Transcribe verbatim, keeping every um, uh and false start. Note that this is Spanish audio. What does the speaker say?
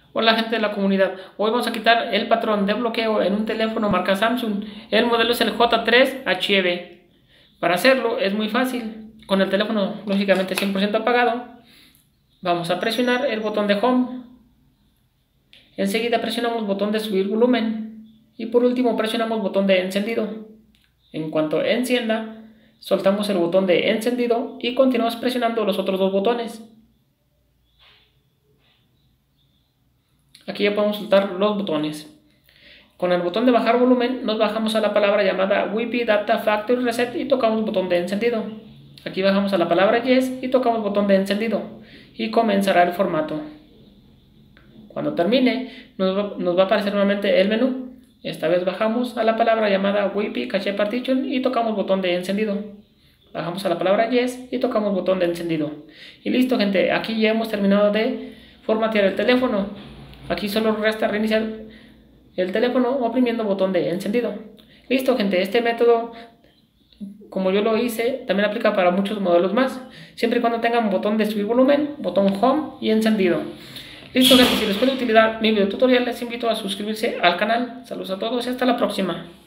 Hola gente de la comunidad, hoy vamos a quitar el patrón de bloqueo en un teléfono marca Samsung. El modelo es el J tres H B. Para hacerlo es muy fácil, con el teléfono lógicamente cien por ciento apagado. Vamos a presionar el botón de Home. Enseguida presionamos el botón de subir volumen. Y por último presionamos el botón de encendido. En cuanto encienda, soltamos el botón de encendido y continuamos presionando los otros dos botones. Aquí ya podemos soltar los botones. Con el botón de bajar volumen nos bajamos a la palabra llamada Wi-Fi Data Factory Reset y tocamos el botón de encendido. Aquí bajamos a la palabra Yes y tocamos el botón de encendido y comenzará el formato. Cuando termine nos va, nos va a aparecer nuevamente el menú. Esta vez bajamos a la palabra llamada Wi-Fi Cache Partition y tocamos el botón de encendido. Bajamos a la palabra Yes y tocamos el botón de encendido. Y listo gente, aquí ya hemos terminado de formatear el teléfono. Aquí solo resta reiniciar el teléfono oprimiendo el botón de encendido. Listo gente, este método, como yo lo hice, también aplica para muchos modelos más, siempre y cuando tengan botón de subir volumen, botón Home y encendido. Listo gente, si les fue de utilidad mi video tutorial, les invito a suscribirse al canal. Saludos a todos y hasta la próxima.